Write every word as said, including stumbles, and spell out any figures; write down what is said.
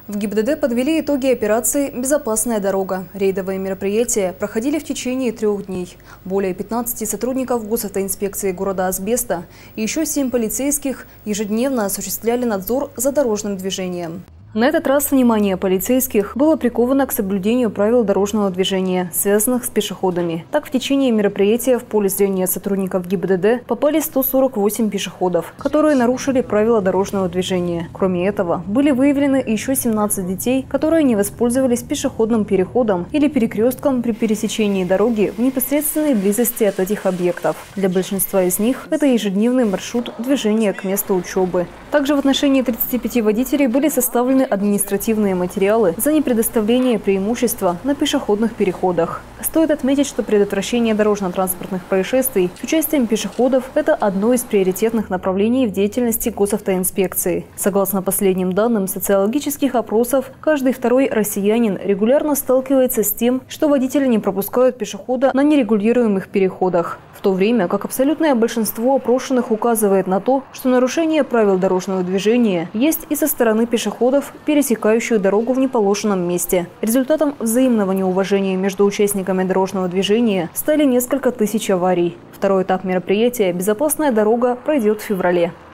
В ГИБДД подвели итоги операции «Безопасная дорога». Рейдовые мероприятия проходили в течение трех дней. Более пятнадцати сотрудников госавтоинспекции города Асбеста и еще семь полицейских ежедневно осуществляли надзор за дорожным движением. На этот раз внимание полицейских было приковано к соблюдению правил дорожного движения, связанных с пешеходами. Так, в течение мероприятия в поле зрения сотрудников ГИБДД попали сто сорок восемь пешеходов, которые нарушили правила дорожного движения. Кроме этого, были выявлены еще семнадцать детей, которые не воспользовались пешеходным переходом или перекрестком при пересечении дороги в непосредственной близости от этих объектов. Для большинства из них это ежедневный маршрут движения к месту учебы. Также в отношении тридцати пяти водителей были составлены административные материалы за непредоставление преимущества на пешеходных переходах. Стоит отметить, что предотвращение дорожно-транспортных происшествий с участием пешеходов – это одно из приоритетных направлений в деятельности госавтоинспекции. Согласно последним данным социологических опросов, каждый второй россиянин регулярно сталкивается с тем, что водители не пропускают пешехода на нерегулируемых переходах. В то время как абсолютное большинство опрошенных указывает на то, что нарушение правил дорожного движения есть и со стороны пешеходов, пересекающих дорогу в неположенном месте. Результатом взаимного неуважения между участниками дорожного движения стали несколько тысяч аварий. Второй этап мероприятия «Безопасная дорога» пройдет в феврале.